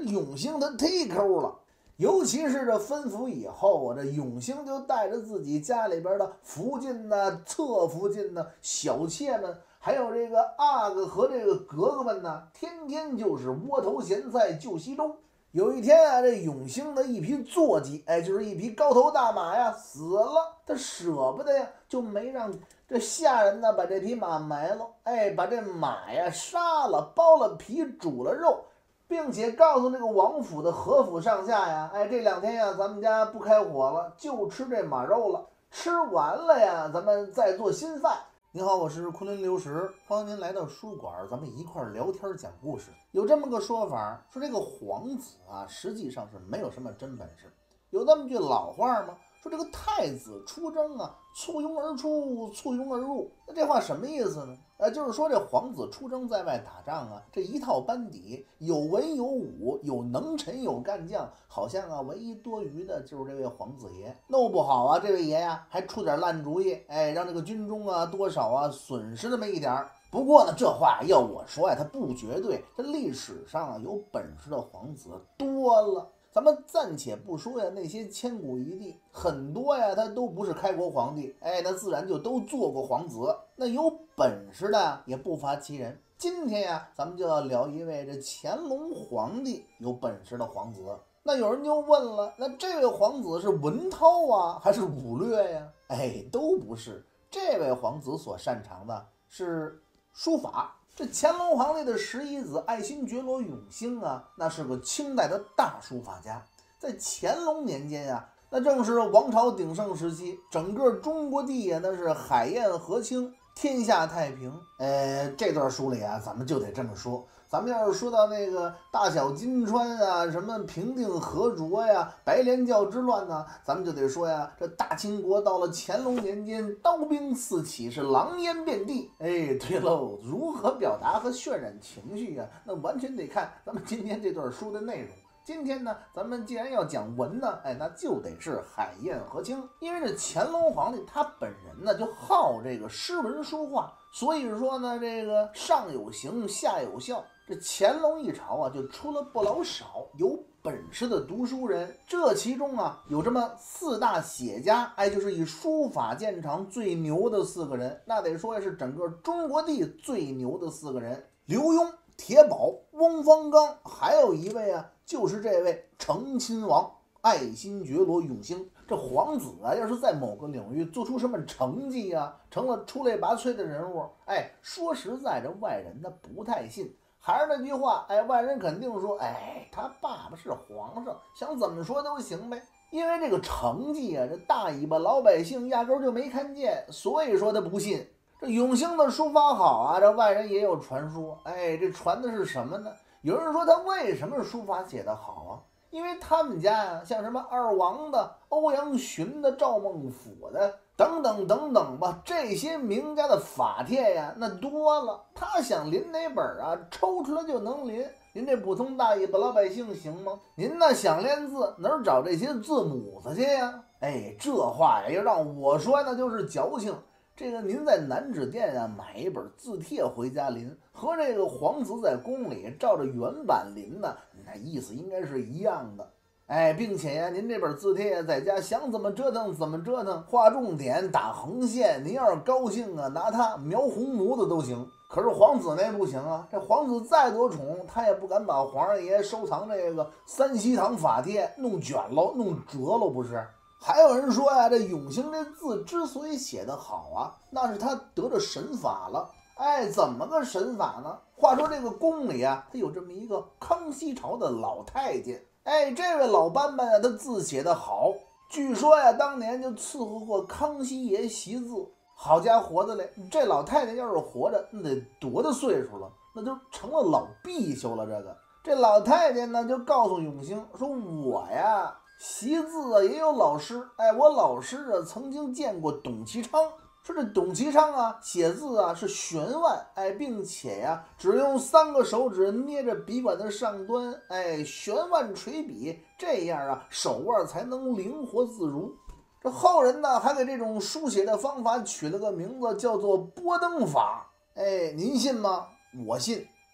永兴他忒抠了。尤其是这分府以后啊，这永兴就带着自己家里边的福晋呐、侧福晋呐、小妾们，还有这个阿哥和这个格格们呢，天天就是窝头咸菜就稀粥。有一天啊，这永兴的一匹坐骑，就是一匹高头大马呀，死了，他舍不得呀，就没让这下人呢把这匹马埋了，把这马呀杀了，剥了皮，煮了肉。并且告诉这个王府的何府上下呀，这2天呀，咱们家不开火了，就吃这马肉了。吃完了呀，咱们再做新饭。您好，我是昆仑流石，欢迎您来到书馆，咱们一块聊天讲故事。有这么个说法，说这个皇子啊，实际上是没有什么真本事。有那么句老话吗？说这个太子出征啊，簇拥而出，簇拥而入。那这话什么意思呢？就是说这皇子出征在外打仗啊，这一套班底有文有武，有能臣有干将，好像啊唯一多余的就是这位皇子爷。弄不好啊，这位爷呀还出点烂主意，让这个军中啊多少啊损失那么一点。不过呢，这话要我说呀，它不绝对。这历史上啊有本事的皇子多了。咱们暂且不说呀，那些千古一帝，很多呀，他都不是开国皇帝，那自然就都做过皇子。那有本事的也不乏其人。今天呀，咱们就要聊一位这乾隆皇帝有本事的皇子。那有人就问了，那这位皇子是文韬啊，还是武略呀？都不是。这位皇子所擅长的是书法。这乾隆皇帝的11子爱新觉罗永兴啊，那是个清代的大书法家。在乾隆年间呀，那正是王朝鼎盛时期，整个中国地呀，那是海晏河清，天下太平。这段书里啊，咱们就得这么说。咱们要是说到那个大小金川啊，什么平定河卓呀、白莲教之乱呢，咱们就得说呀，这大清国到了乾隆年间，刀兵四起，是狼烟遍地。对喽，如何表达和渲染情绪啊？那完全得看咱们今天这段书的内容。今天呢，咱们既然要讲文呢，那就得是海晏河清。因为这乾隆皇帝他本人呢就好这个诗文书画，所以说呢，这个上有形，下有效。这乾隆一朝啊，就出了不老少有本事的读书人。这其中啊，有这么4大写家，就是以书法见长最牛的4个人。那得说呀，是整个中国地最牛的4个人：刘墉、铁宝、翁方刚，还有一位啊，就是这位成亲王爱新觉罗永兴。这皇子啊，要是在某个领域做出什么成绩啊，成了出类拔萃的人物，说实在，这外人呢不太信。还是那句话，外人肯定说，他爸爸是皇上，想怎么说都行呗。因为这个成绩啊，这大尾巴老百姓压根就没看见，所以说他不信。这永兴的书法好啊，这外人也有传说。这传的是什么呢？有人说他为什么书法写得好啊？因为他们家呀，像什么二王的、欧阳询的、赵孟頫的等等等等吧，这些名家的法帖呀，那多了。他想临哪本啊，抽出来就能临。您这普通大尾巴老百姓行吗？您那想练字，哪儿找这些字母子去呀？这话呀，要让我说，那就是矫情。这个您在南纸店啊买一本字帖回家临，和这个皇子在宫里照着原版临呢，那意思应该是一样的。并且呀，您这本字帖在家想怎么折腾怎么折腾，画重点打横线，您要是高兴啊，拿它描红模子都行。可是皇子那不行啊，这皇子再多宠，他也不敢把皇上爷收藏这个三希堂法帖弄卷喽，弄折喽，不是？还有人说呀，这永兴这字之所以写得好啊，那是他得着神法了。怎么个神法呢？话说这个宫里啊，他有这么一个康熙朝的老太监。这位老班班啊，他字写得好，据说呀，当年就伺候过康熙爷习字。好家伙的嘞，这老太太要是活着，那得多大岁数了？那就成了老赑岫了。这老太太呢，就告诉永兴说：“我呀，习字啊也有老师，我老师啊曾经见过董其昌。说这董其昌啊写字啊是旋腕，并且呀只用3个手指捏着笔管的上端，旋腕垂笔，这样啊手腕才能灵活自如。”这后人呢还给这种书写的方法取了个名字，叫做波登法。您信吗？我信。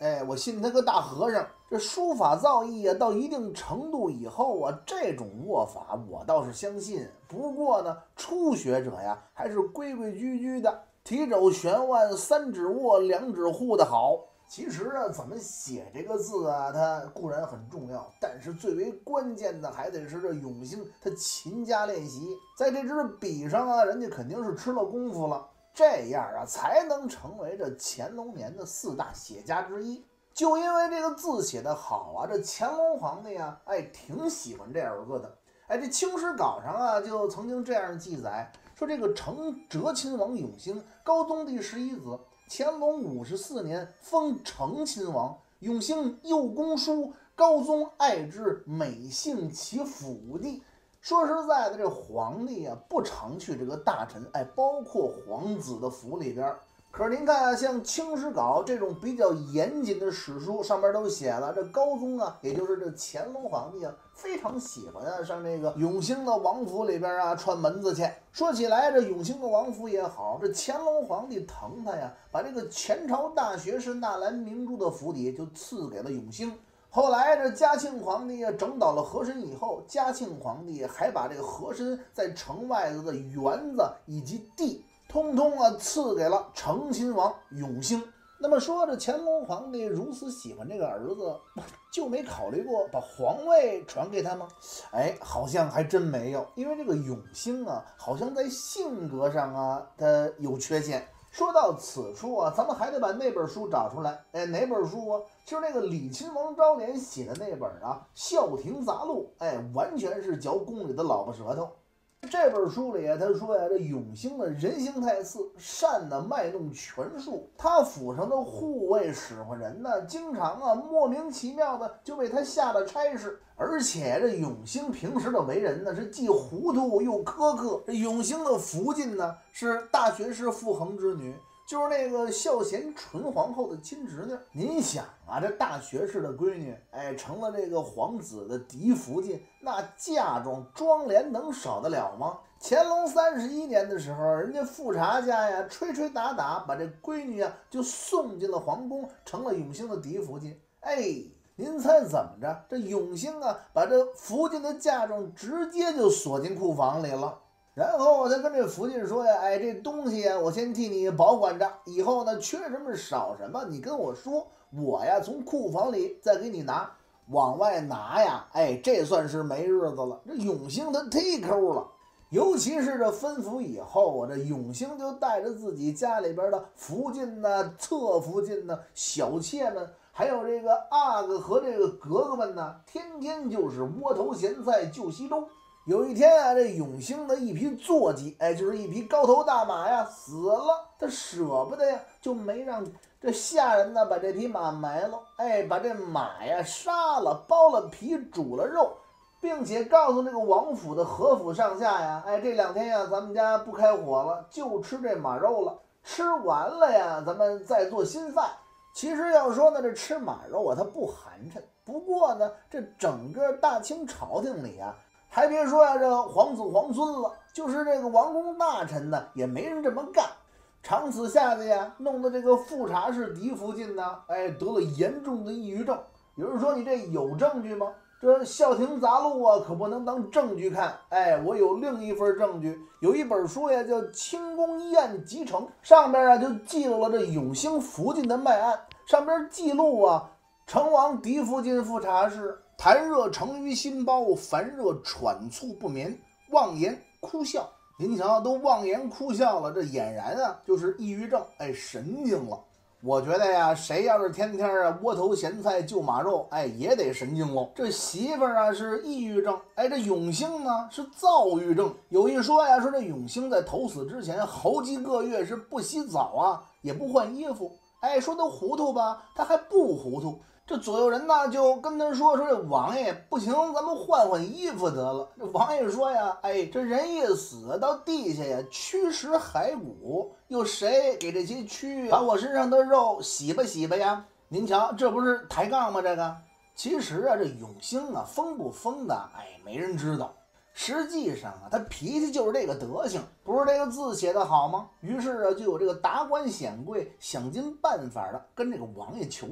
我信他个大和尚。这书法造诣啊，到一定程度以后啊，这种握法我倒是相信。不过呢，初学者呀，还是规规矩矩的，提肘旋腕，三指握，两指护的好。其实啊，怎么写这个字啊，它固然很重要，但是最为关键的还得是这永兴他勤加练习，在这支笔上啊，人家肯定是吃了功夫了，这样啊，才能成为这乾隆年的4大写家之一。就因为这个字写得好啊，这乾隆皇帝啊，挺喜欢这儿子的。这清史稿上啊，就曾经这样记载说，这个承哲亲王永兴，高宗第11子，乾隆54年封承亲王。永兴幼公书，高宗爱之，每幸其府地。说实在的，这皇帝啊，不常去这个大臣，包括皇子的府里边。可是您看啊，像清史稿这种比较严谨的史书，上面都写了，这高宗啊，也就是这乾隆皇帝啊，非常喜欢啊上这个永兴的王府里边啊串门子去。说起来，这永兴的王府也好，这乾隆皇帝疼他呀，把这个前朝大学士纳兰明珠的府邸就赐给了永兴。后来这嘉庆皇帝啊整倒了和珅以后，嘉庆皇帝还把这个和珅在城外的园子以及地通通啊赐给了承亲王永兴。那么说这乾隆皇帝如此喜欢这个儿子，就没考虑过把皇位传给他吗？好像还真没有，因为这个永兴啊，好像在性格上啊，他有缺陷。说到此处啊，咱们还得把那本书找出来。哪本书啊？就是那个李亲王昭廉写的那本啊《孝廷杂录》。完全是嚼宫里的老婆舌头。这本书里啊，他说呀，这永兴的人形太次，善的卖弄权术，他府上的护卫使唤人呢，经常啊莫名其妙的就为他下了差事。而且这永兴平时的为人呢，是既糊涂又苛刻。这永兴的福晋呢，是大学士傅恒之女，就是那个孝贤纯皇后的亲侄女。您想啊，这大学士的闺女，成了这个皇子的嫡福晋，那嫁妆妆奁能少得了吗？乾隆31年的时候，人家富察家呀，吹吹打打把这闺女啊就送进了皇宫，成了永兴的嫡福晋。您猜怎么着？这永兴啊，把这福晋的嫁妆直接就锁进库房里了。然后他跟这福晋说呀，这东西啊，我先替你保管着，以后呢缺什么少什么，你跟我说，我呀从库房里再给你拿。往外拿呀，这算是没日子了。这永兴他忒抠了，尤其是这分府以后啊，这永兴就带着自己家里边的福晋呢、侧福晋呢、小妾们，还有这个阿哥和这个格格们呢，天天就是窝头咸菜就稀粥。有一天啊，这永兴的一匹坐骑，就是一匹高头大马呀，死了，他舍不得呀，就没让这下人呢把这匹马埋了，把这马呀杀了，剥了皮，煮了肉，并且告诉这个王府的和府上下呀，这2天呀，咱们家不开火了，就吃这马肉了，吃完了呀，咱们再做新饭。其实要说呢，这吃马肉啊，它不寒碜。不过呢，这整个大清朝廷里啊，还别说呀，这皇子皇孙了，就是这个王公大臣呢，也没人这么干。长此下去呀，弄得这个富察氏嫡福晋呢，得了严重的抑郁症。有人说你这有证据吗？这《孝廷杂录》啊，可不能当证据看。我有另一份证据，有一本书呀，叫《清宫医案集成》，上边啊就记录了这永兴福晋的卖案。上边记录啊，成王嫡福晋富察氏痰热成于心包，烦热喘促不眠，妄言哭笑。您瞧，都妄言哭笑了，这俨然啊就是抑郁症，神经了。我觉得呀，谁要是天天啊窝头咸菜就马肉，也得神经喽。这媳妇儿啊是抑郁症，这永兴呢是躁郁症。有一说呀，说这永兴在头死之前好几个月是不洗澡啊，也不换衣服。说他糊涂吧，他还不糊涂。这左右人呢就跟他说这王爷不行，咱们换换衣服得了。这王爷说呀，这人一死到地下呀，蛆食骸骨，有谁给这些蛆把我身上的肉洗吧洗吧呀？您瞧，这不是抬杠吗？这个其实啊，这永兴啊疯不疯的，没人知道。实际上啊，他脾气就是这个德行，不是这个字写得好吗？于是啊，就有这个达官显贵想尽办法的跟这个王爷求字。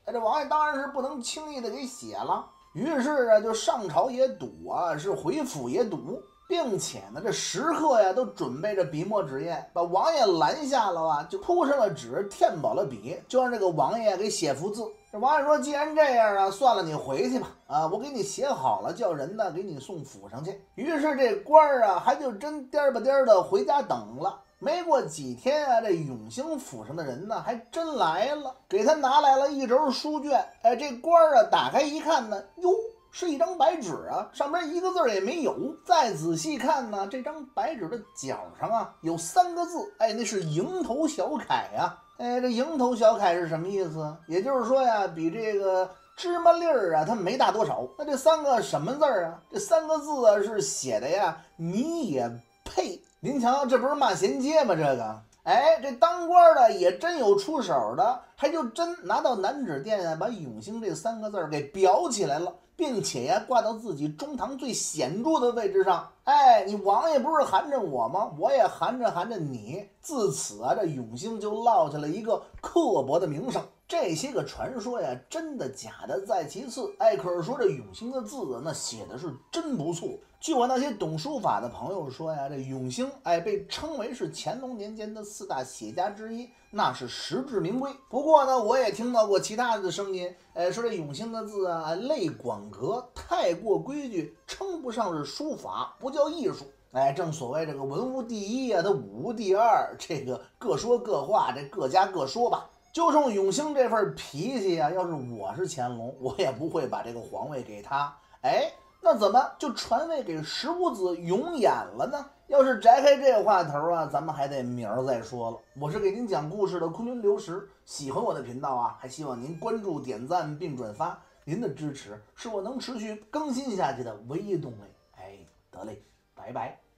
这王爷当然是不能轻易的给写了。于是啊，就上朝也赌啊，是回府也赌，并且呢，这食客呀都准备着笔墨纸砚，把王爷拦下了啊，就铺上了纸，填饱了笔，就让这个王爷给写幅字。这王爷说：“既然这样啊，算了，你回去吧。啊，我给你写好了，叫人呢给你送府上去。”于是这官儿啊，还就真颠吧颠的回家等了。没过几天啊，这永兴府上的人呢，还真来了，给他拿来了一轴书卷。哎，这官儿啊，打开一看呢，哟，是一张白纸啊，上边一个字也没有。再仔细看呢，这张白纸的角上啊，有3个字，哎，那是蝇头小楷呀。哎，这蝇头小楷是什么意思？也就是说呀，比这个芝麻粒儿啊，它没大多少。那这3个什么字啊？这3个字啊，是写的呀，你也配。您瞧，这不是骂衔接吗？这个，哎，这当官的也真有出手的，还就真拿到南纸店啊，把永兴这3个字给裱起来了，并且呀，挂到自己中堂最显著的位置上。哎，你王爷不是含着我吗？我也含着你。自此啊，这永兴就落下了一个刻薄的名声。这些个传说呀，真的假的在其次。哎，可是说这永兴的字啊，那写的是真不错。据我那些懂书法的朋友说呀，这永兴哎被称为是乾隆年间的4大写家之一，那是实至名归。不过呢，我也听到过其他的声音，说这永兴的字啊类广格，太过规矩，称不上是书法，不叫艺术。哎，正所谓这个文无第一啊，它武无第二，这个各说各话，这各家各说吧。就冲永兴这份脾气啊，要是我是乾隆，我也不会把这个皇位给他。哎，那怎么就传位给十五子永琰了呢？要是摘开这话头啊，咱们还得明儿再说了。我是给您讲故事的昆仑流石，喜欢我的频道啊，还希望您关注、点赞并转发。您的支持是我能持续更新下去的唯一动力。哎，得嘞，拜拜。